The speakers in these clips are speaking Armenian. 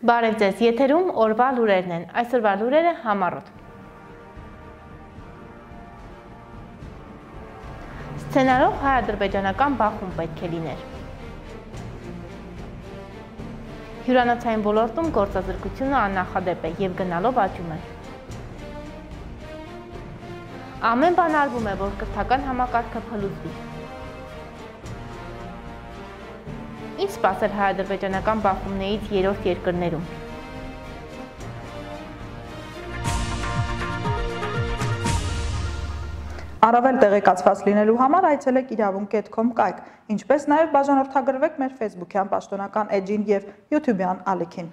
Բարև ձեզ, եթերում օրվա լուրերն են, այսօրվա լուրերը համառոտ։ Սցենարով հայ-ադրբեջանական բախում պետք է լիներ։ Հյուրանոցային ոլորտում գործազրկությունը աննախադեպ է և գնալով աճում է։ Ամեն բան արվում է, որ կրթական համակարգը փլուզվի։ Ինչ սպասել հայ-ադրբեջանական բախումներից երրորդ երկրներում։ Առավել տեղեկացված լինելու համար այցելեք իրավունք.com կայք, ինչպես նաև բաժանորդագրվեք մեր Facebook-յան պաշտոնական էջին և YouTube-յան ալիքին։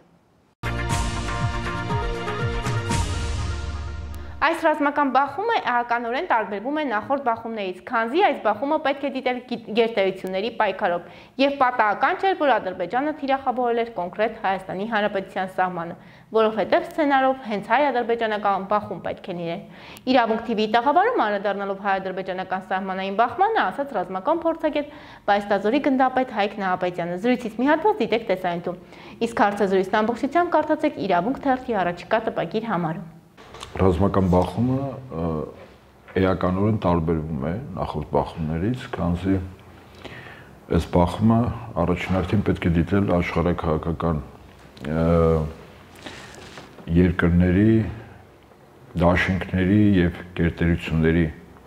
Այս ռազմական բախումը էականորեն տարբերվում է նախորդ բախումներից, քանզի այս բախումը պետք է դիտել գերտերությունների պայքարով և պատահական չէր, որ Ադրբեջանը թիրախավորել էր կոնկրետ Հայաստանի Հանրապետության սահմանը, որովհետև սցենարով հենց հայ-ադրբեջանական բախում պետք է լիներ։ Իրավունք TV-ի տաղավարում անդրադառնալով հայ-ադրբեջանական սահմանային բախմանը, ասաց ռազմական փորձագետ Բայստազորի գնդապետ Հայկ Նահապետյանը։ Զրույցից մի հատված դիտեք տեսանյութում, իսկ հարցազրույցն ամբողջությամբ կարդացեք Իրավունք թերթի առաջիկա տպագիր համարում։ Ռազմական բախումը էականորեն տարբերվում է նախորդ բախումներից, քանզի այս բախումը առաջնահերթին պետք է դիտել աշխարհաքաղաքական երկրների, դաշինքների եւ գերտերությունների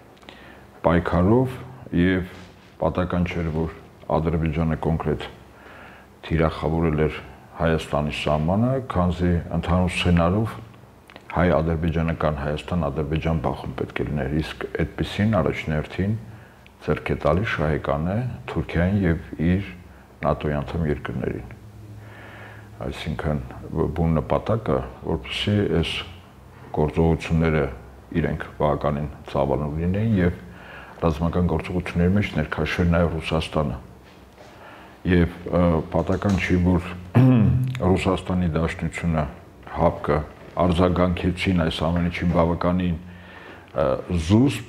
պայքարով եւ պատահական չէր, որ Ադրբեջանը կոնկրետ թիրախավորել էր Հայաստանի սահմանը, քանզի ընդհանուր սցենարով հայ-ադրբեջանական Հայաստան-Ադրբեջան բախում պետք է լիներ, իսկ այդպիսին առաջնահերթին ձեռք է տալիս շահեկանը Թուրքիային եւ իր ՆԱՏՕ-ի անդամ երկրներին։ Այսինքն բուն նպատակը, որպեսզի այս գործողությունները իրենք բավականին ծավալուն լինեին եւ ռազմական գործողությունների մեջ ներքաշեր նաեւ Ռուսաստանը։ Եվ պատահական չի, որ Ռուսաստանի Դաշնությունը ՀԱՊԿ-ը արձագանքեցին այս ամենին բավականին զուսպ,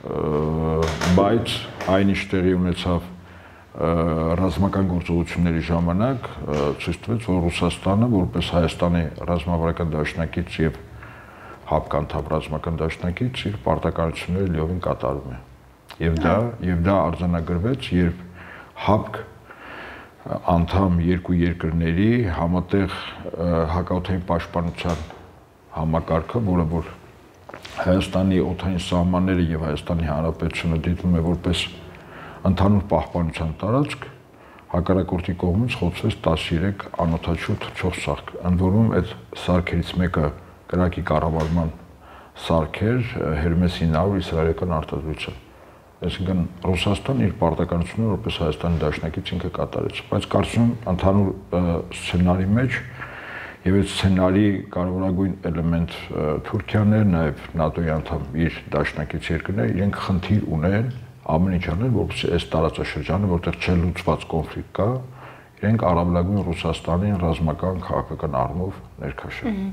բայց այնիշ տեղի ունեցավ ռազմական գործողությունների ժամանակ ցույց տվեց, որ Ռուսաստանը որպես Հայաստանի ռազմավարական դաշնակից եւ ՀԱՊԿ անդամ ռազմական դաշնակից իր պարտականությունները լիովին կատարում է։ Եվ դա արձանագրվեց, երբ ՀԱՊԿ անդամ երկու երկրների համատեղ հակաօդային պաշտպանության համակարգը, որը որ Հայաստանի օդային սահմանները եւ Հայաստանի Հանրապետությունը դիտվում է որպես ընդհանուր պահպանության տարածք, հակառակորդի կողմից խոցվեց 13 անօդաչու թռչող սարք, ընդ որում այդ սարքերից մեկը կրակի կառավարման սարք էր, Hermes 900 իսրայելական արտադրության։ Այսինքն Ռուսաստանն իր պարտականությունը որպես Հայաստանի դաշնակից ինքը կատարեց, բայց կարծում եմ ընդհանուր սցենարի մեջ եւ այդ սցենարի կարևորագույն էլեմենտ Թուրքիան է, նաեւ ՆԱՏՕ-ի անդամ իր դաշնակից երկրները իրենք խնդիր ունեն ամեն ինչ անել, որպեսզի այս տարածաշրջանը, որտեղ չլուծված կոնֆլիկտ կա, իրենք առավելագույն Ռուսաստանին ռազմական քաղաքական առումով ներքաշեն։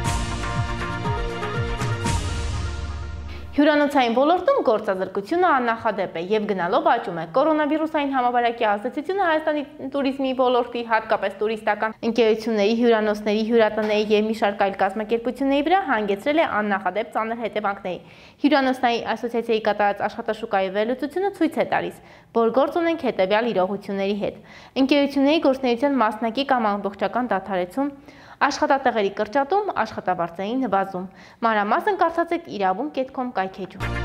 Հյուրանոցային ոլորտում գործազրկությունը աննախադեպ է և գնալով աճում է։ Կորոնավիրուսային համավարակի ազդեցությունը Հայաստանի տուրիզմի ոլորտի, հատկապես տուրիստական ընկերությունների, հյուրանոցների, հյուրատների և մի շարք այլ կազմակերպությունների վրա հանգեցրել է աննախադեպ ծանր հետևանքների։ Հյուրանոցների ասոցիացիայի կատարած աշխատաշուկայի վերլուծությունը ցույց է տալիս, որ գործ ունենք հետևյալ իրողությունների հետ։ Ընկերությունների գործունեության մասնակի կամ ամբողջական դադարեցում, աշխատատեղերի կրճատում, աշխատավարձերի նվազում։ Մանրամասն կարդացեք իրավունք.com կայքէջում։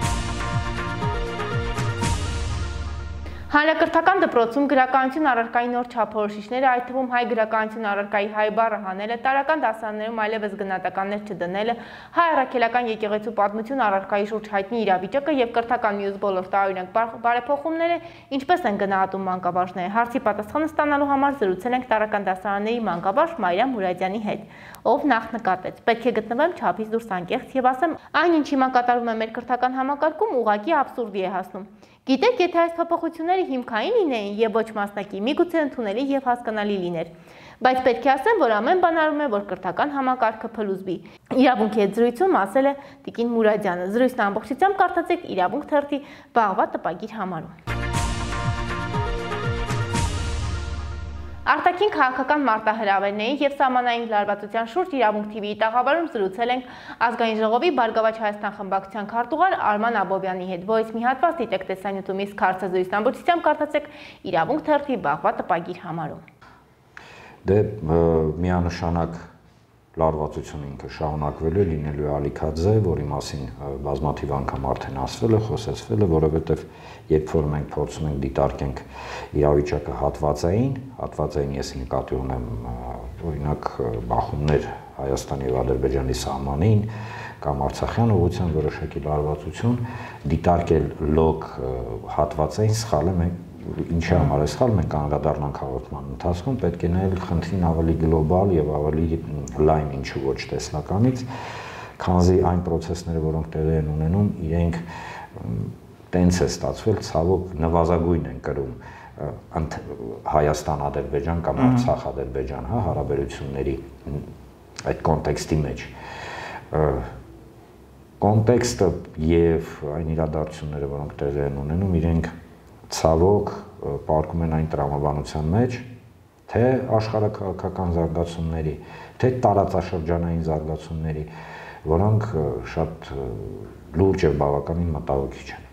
Հանրակրթական դպրոցում գրականություն առարկայի նոր չափորոշիչները, այդ թվում հայ գրականություն առարկայի հայ բառը հանելը, տարրական դասարաններում այլևս գնահատականներ չդնելը, հայ առաքելական եկեղեցու պատմություն առարկայի շուրջ հայտնի իրավիճակը եւ կրթական մյուս բոլոր տարօրինակ բարեփոխումները ինչպես են գնահատում մանկավարժները։ Հարցի պատասխանը ստանալու համար զրուցել ենք տարրական դասարանների մանկավարժ Մարիամ Մուրադյանի հետ, ով նախ նկատեց. պետք է գտնվեմ չափից դուրս անկեղծ եւ ասեմ, այն ինչ հիմա կատարվում է մեր կրթական համակարգում, ուղղակի աբսուրդի է հասնում։ Գիտեք, եթե այս փոփոխությունները հիմքային լինեին եւ ոչ մասնակի, միգուցե ընդունելի եւ հասկանալի լիներ։ Բայց պետք է ասեմ, որ ամեն բան արվում է, որ կրթական համակարգը փլուզվի։ Իրավունքի հետ զրույցում ասել է Տիկին Մուրադյանը։ Զրույցն ամբողջությամբ կարդացեք Իրավունք թերթի վաղվա տպագիր համարում։ Արտաքին քաղաքական մարտահրավերների եւ սահմանային լարվածության շուրջ իրավունք TV-ի տաղավարում զրուցել ենք ազգային ժողովի Բարգավաճ Հայաստան խմբակցության քարտուղար Արման Աբովյանի հետ, որից մի հատված դիտեք տեսանյութում, իսկ հարցազրույցն ամբողջությամբ կարդացեք Իրավունք թերթի վաղվա տպագիր համարում։ Դե միանշանակ լարվածությունը ինքը շարունակվելու է, լինելու է ալիքաձե, որի մասին բազմաթիվ անգամ արդեն ասվել է, խոսեցվել է, որովհետև երբ որ մենք փորձում ենք դիտարկենք իրավիճակը հատվածային ես նկատի ունեմ օրինակ բախումներ Հայաստանի եւ Ադրբեջանի սահմանին կամ Արցախյան ուղղության որոշակի լարվածություն, դիտարկել լոկ հատվածային սխալ է, մենք ինչի համար է սխալ, մենք անդրադառնանք հաղորդման ընթացքում, պետք է նայել խնդրին ավելի գլոբալ եւ ավելի լայն ինչու ոչ տեսլականից, քանզի այն process-ները, որոնք տեղի են ունենում, իրենք տենց է ստացվել, ցավոք նվազագույն են կրում Հայաստան-Ադրբեջան կամ Արցախ-Ադրբեջան, հա, հարաբերությունների այդ կոնտեքստի մեջ։ Կոնտեքստը եւ այն իրադարձությունները, որոնք տեղի են ունենում, իրենք ցավոք պարկում են այն տրամաբանության մեջ, թե աշխարհաքաղաքական զարգացումների, թե տարածաշրջանային զարգացումների, որոնք շատ լուրջ եւ բավականին մտահոգիչ են։